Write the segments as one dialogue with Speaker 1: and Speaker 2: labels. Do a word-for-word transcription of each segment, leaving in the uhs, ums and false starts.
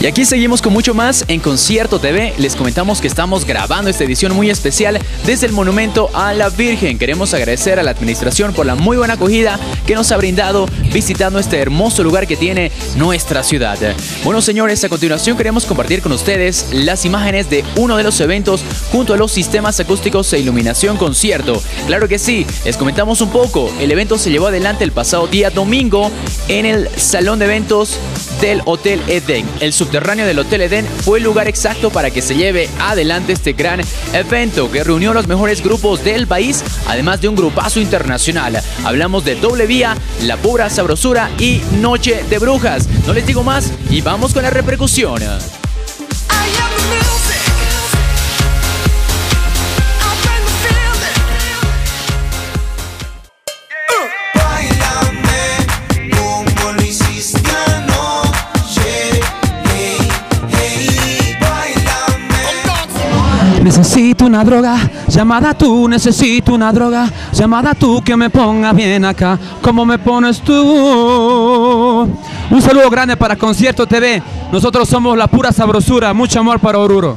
Speaker 1: Y aquí seguimos con mucho más en Concierto T V. Les comentamos que estamos grabando esta edición muy especial desde el Monumento a la Virgen. Queremos agradecer a la administración por la muy buena acogida que nos ha brindado visitando este hermoso lugar que tiene nuestra ciudad. Bueno, señores, a continuación queremos compartir con ustedes las imágenes de uno de los eventos junto a los sistemas acústicos e iluminación concierto. Claro que sí, les comentamos un poco. El evento se llevó adelante el pasado día domingo en el salón de eventos del Hotel Edén. El subterráneo del Hotel Edén fue el lugar exacto para que se lleve adelante este gran evento que reunió a los mejores grupos del país, además de un grupazo internacional. Hablamos de Doble Vía, La Pura Sabrosura y Noche de Brujas. No les digo más y vamos con la repercusión.
Speaker 2: Necesito una droga, llamada tú, necesito una droga, llamada tú que me ponga bien acá, como me pones tú. Un saludo grande para Concierto T V, nosotros somos La Pura Sabrosura, mucho amor para Oruro.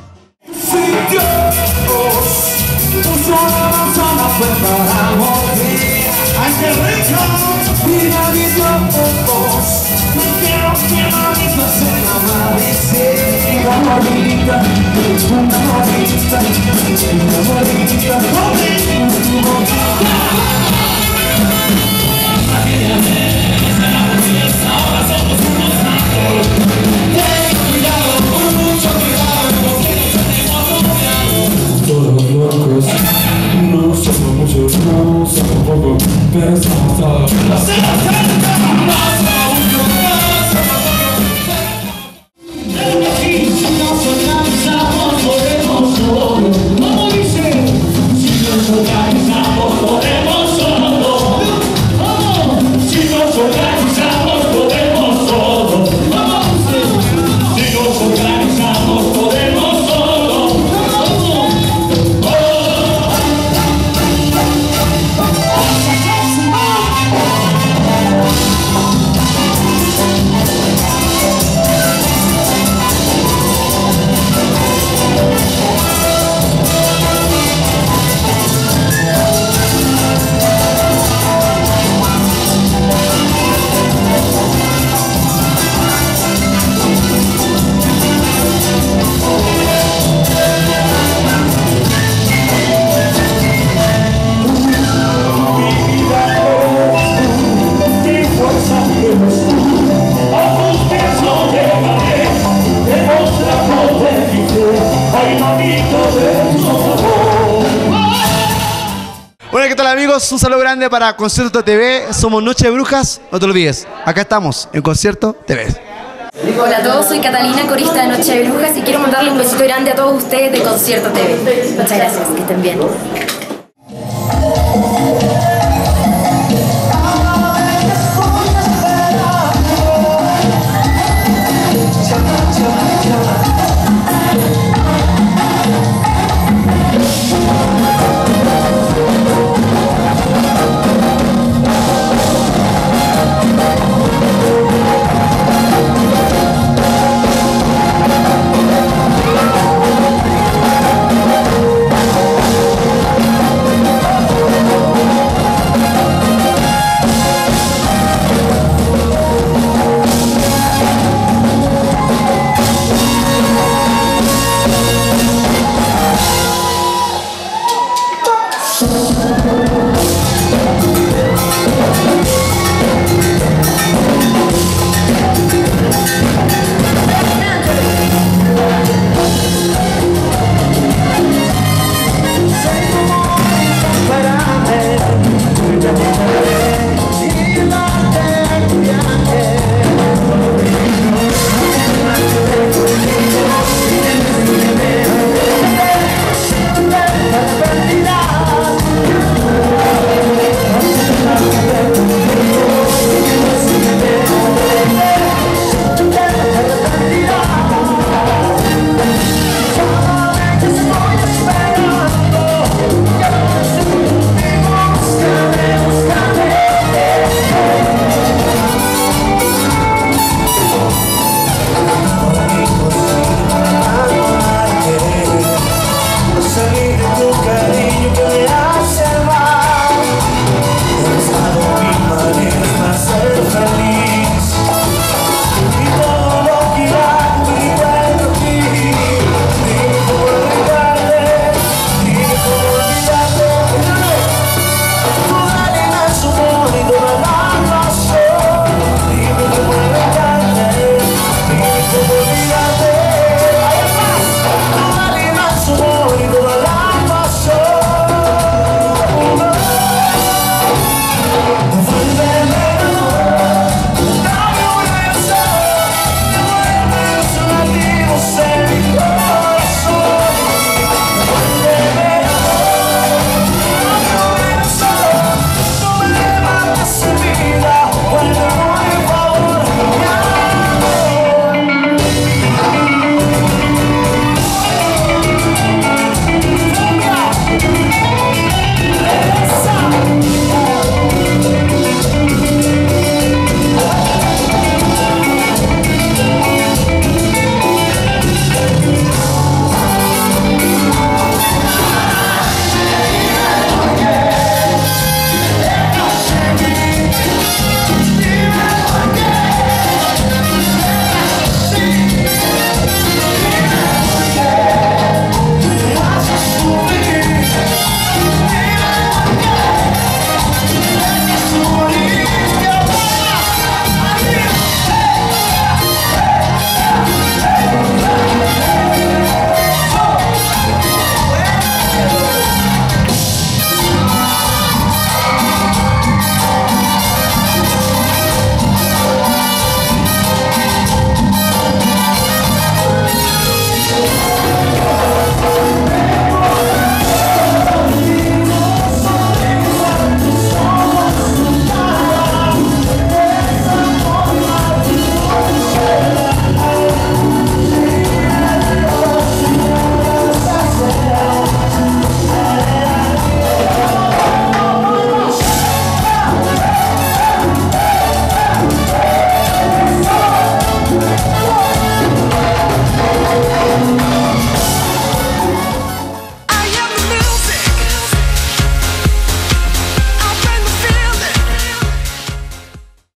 Speaker 3: Bueno, ¿qué tal, amigos? Un saludo grande para Concierto T V. Somos Noche de Brujas, no te olvides. Acá estamos en Concierto T V.
Speaker 4: Hola a todos, soy Catalina, corista de Noche de Brujas, y quiero mandarle un besito grande a todos ustedes de Concierto T V. Muchas gracias, que estén bien.